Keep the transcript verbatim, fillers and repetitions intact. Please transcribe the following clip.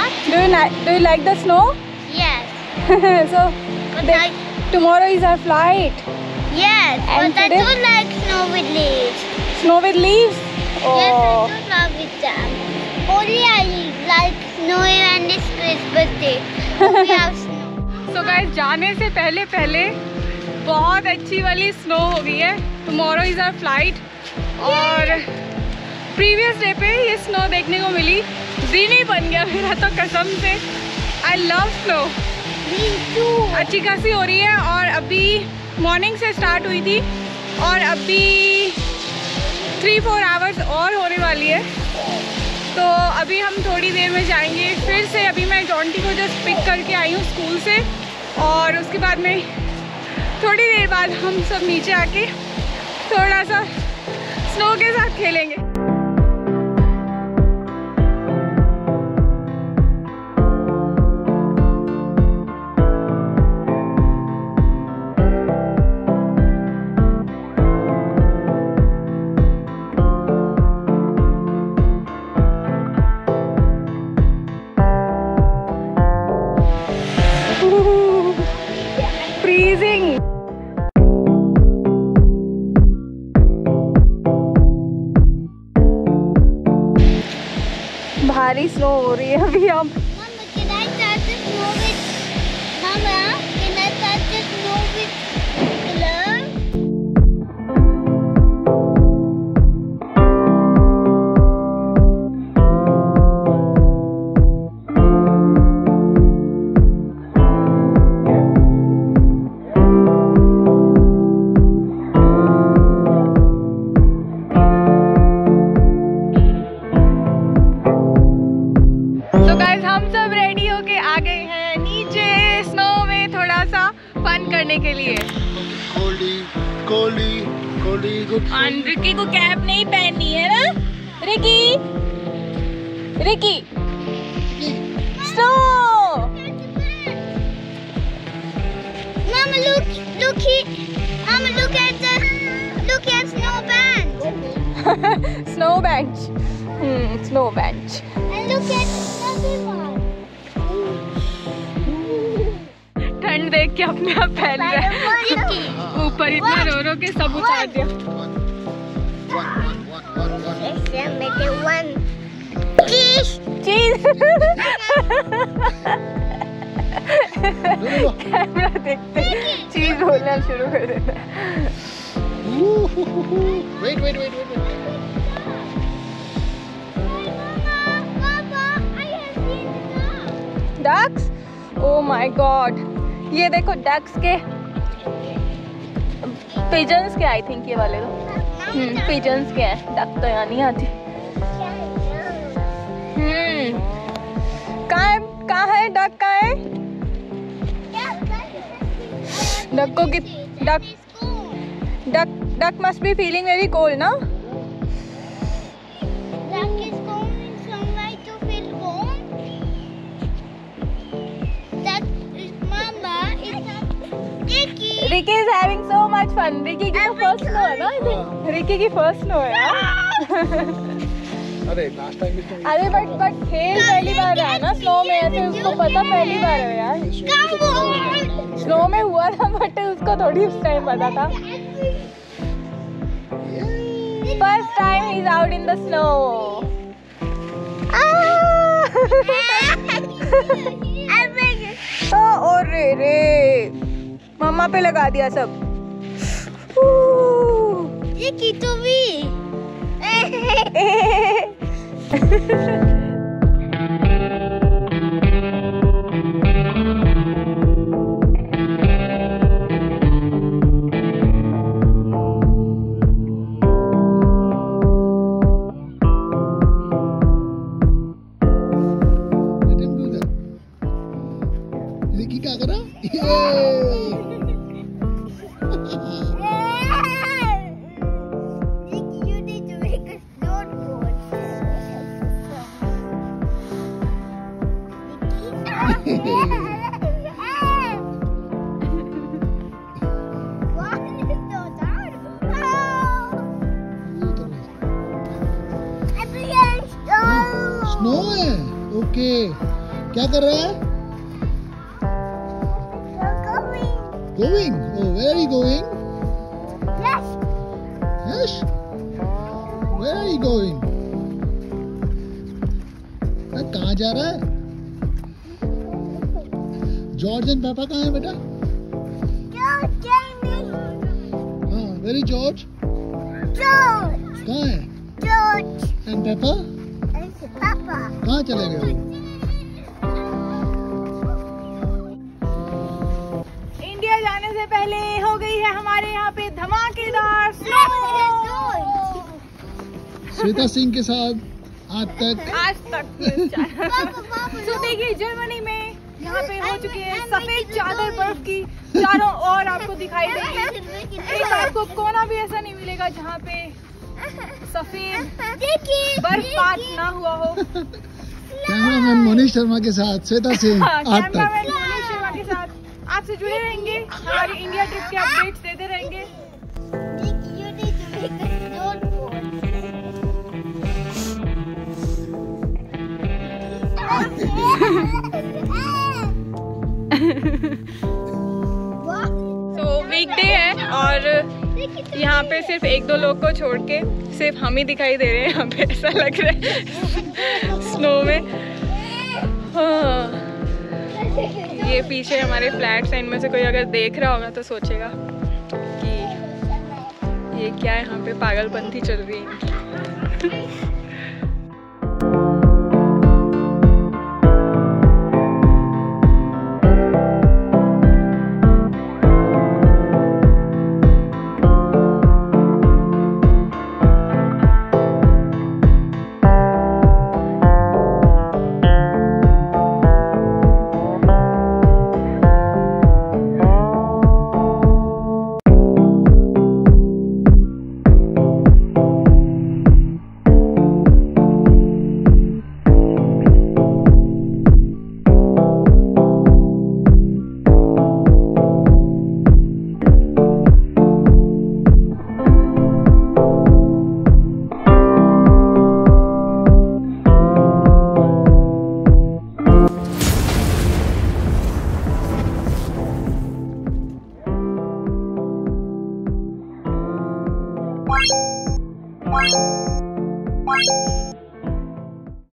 Do you like Do you like the snow? Yes. So But the, I, tomorrow is our flight. yes. And but today? I don't like snow with leaves. Snow with leaves. Yes, I Oh. don't love it them. Only I like snow when it's Christmas day. We have snow. So guys, जाने से पहले पहले बहुत अच्छी वाली snow हो गई है. Tomorrow is our flight. और प्रीवियस डे पे ये स्नो देखने को मिली. दिन ही बन गया मेरा तो कसम से. I love snow. Me too. अच्छी खासी हो रही है और अभी मॉर्निंग से स्टार्ट हुई थी और अभी थ्री फोर आवर्स और होने वाली है. तो अभी हम थोड़ी देर में जाएंगे फिर से. अभी मैं जॉन्टी को जस्ट पिक करके आई हूँ स्कूल से और उसके बाद में थोड़ी देर बाद हम सब नीचे आके थोड़ा सा स्नो के साथ खेलेंगे. Freezing. भारी स्नो हो रही है अभी. हम Mama, can I touch the snow with? Mama, can I touch the snow with gloves? तो गाइस हम सब रेडी होके आ गए हैं नीचे स्नो में थोड़ा सा फन करने के लिए. कोली कोली कोली गुड. और रिकी को कैप नहीं पहननी है ना. Ricky Ricky snow. Mama, look, look here. Mama, look at the, look at snow bench. Snow bench. Hmm snow bench. And look at another one. ठंड देख के अपने आप फैल रहा है ऊपर. इतना रो रो के सब उतार दिया. One. Cheese. चीज. कैमरा देखते चीज बोलना शुरू कर देता है. Wait, wait, wait, wait, wait. Papa, I have seen the ducks. Oh my god. ये देखो डक्स के पिजन्स के. आई थिंक ये वाले तो हम्म पिजन्स के हैं. डक तो यहाँ नहीं आती. हम्म कहाँ है कहाँ है डक कहाँ है. डक को कि duck duck duck must be feeling very cold ना. Duck is going somewhere to feel warm. That is Mama. Is Ricky. Ricky is having so much fun. Ricky की तो फर्स्ट स्नो है ना. I think Ricky की first snow है यार. अरे last time भी तुम. अरे बट बट खेल पहली बार रहा है ना स्नो में. ऐसे उसको पता पहली बार है यार. Come on. स्नो में हुआ था बट उसको थोड़ी उस टाइम पता था. फर्स्ट टाइम ही is out in the snow. Oh रे रे मम्मा पे लगा दिया सब. Ricky to me. Let him do that. Ricky क्या कर रहा? Ricky, you need to make a snowboard. Snow है. ओके. क्या कर रहा है? Going. Oh, where are you going? Yes. Yes. Where are you going? अरे कहाँ जा रहा है? जॉर्ज एंड पापा कहाँ है बेटा? George, Jamie. हाँ, where is George? George. कहाँ है? George. एंड पापा It's Papa. कहाँ चले गए वो? इंडिया जाने से पहले हो गई है हमारे यहाँ पे धमाकेदार स्नो। श्वेता सिंह के साथ आज तक आज तक तो देखिए जर्मनी में यहाँ पे हो चुकी है सफेद चादर बर्फ की चारों ओर आपको दिखाई देगी। एक आपको कोना भी ऐसा नहीं मिलेगा जहाँ पे सफेद बर्फपात ना हुआ हो। कैमरामैन मोनीश शर्मा के साथ श्वेता सिंह हाँ, आज कैमरामैन तक। मोनीश शर्मा के साथ आपसे जुड़े रहेंगे, हमारी इंडिया ट्रिप के अपडेट्स देते रहेंगे। You need to make a snowboard. तो वीकडे है और यहाँ पे सिर्फ एक दो लोग को छोड़ के सिर्फ हम ही दिखाई दे रहे हैं यहाँ पे, ऐसा लग रहा है स्नो में। हाँ। ये पीछे हमारे फ्लैट्स हैं, इनमें से कोई अगर देख रहा होगा तो सोचेगा कि ये क्या है, यहाँ पे पागलपंथी चल रही है। Bye.